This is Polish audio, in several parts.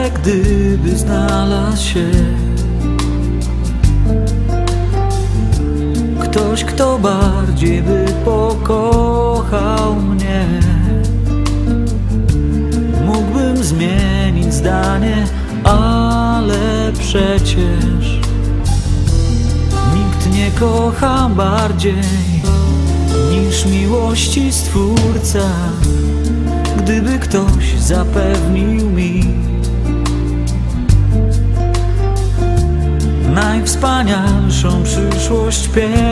Może gdyby znalazł się ktoś, kto bardziej by pokochał mnie, mógłbym zmienić zdanie, ale przecież nikt nie kocha bardziej niż miłości Stwórca. Gdyby ktoś zapewnił mi najwspanialszą przyszłość,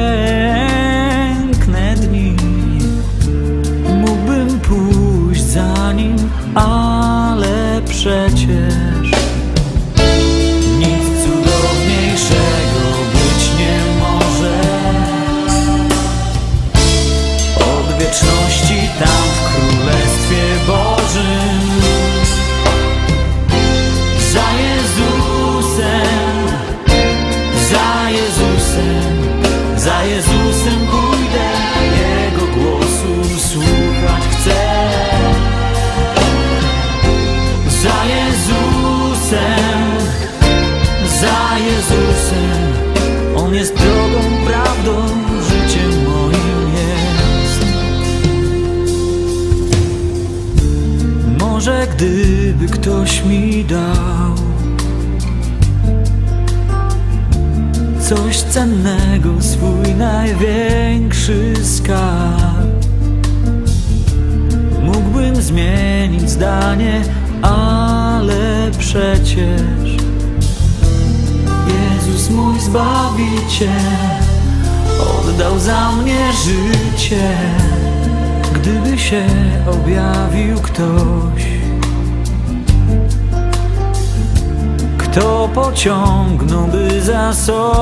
piękne dni, mógłbym pójść za nim, ale przecież nic cudowniejszego być nie może. Od wieczności tam w Królestwie Bożym za Jezusem, za Jezusem, za Jezusem pójdę, Jego głosu słuchać chcę. Za Jezusem, za Jezusem, On jest drogą, prawdą, życiem moim jest. Może gdyby ktoś mi dał coś cennego, swój największy skarb, mógłbym zmienić zdanie, ale przecież Jezus mój Zbawiciel oddał za mnie życie. Gdyby się objawił ktoś, kto pociągnąłby za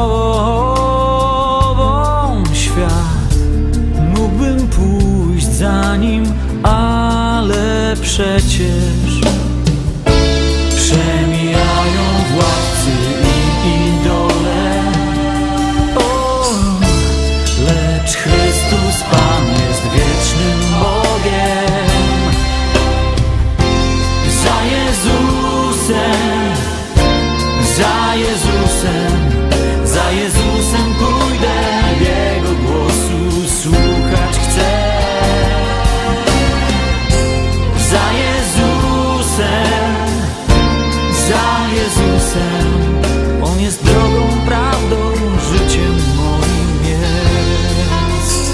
sobą świat, mógłbym pójść za nim, ale przecież przemijają władcy i idole, lecz Chrystus Pan jest wiecznym Bogiem. Za Jezusem, za Jezusem, za Jezusem pójdę, Jego głosu słuchać chcę. Za Jezusem, za Jezusem, On jest drogą, prawdą, życiem moim jest.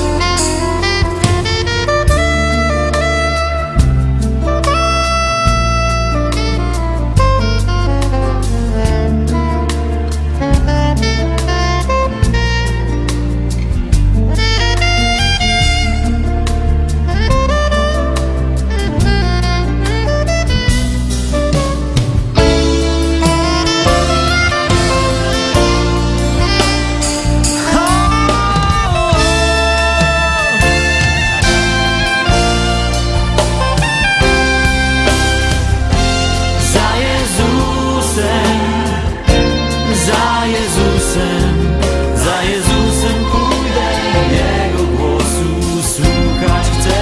Za Jezusem pójdę, Jego głosu słuchać chcę.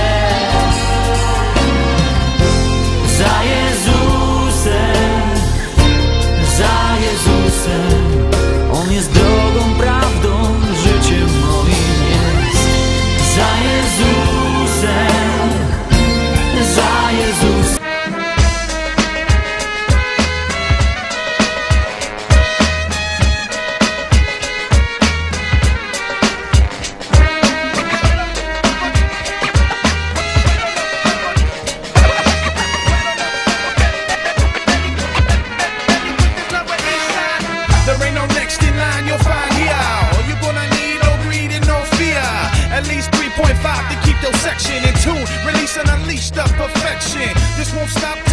Za Jezusem, za Jezusem, On jest drogą, prawdą, życiem moim jest. Za Jezusem, za Jezusem. There ain't no next in line, you'll find here. All you're gonna need, no greed and no fear. At least 3.5 to keep your section in tune. Release and unleash the perfection. This won't stop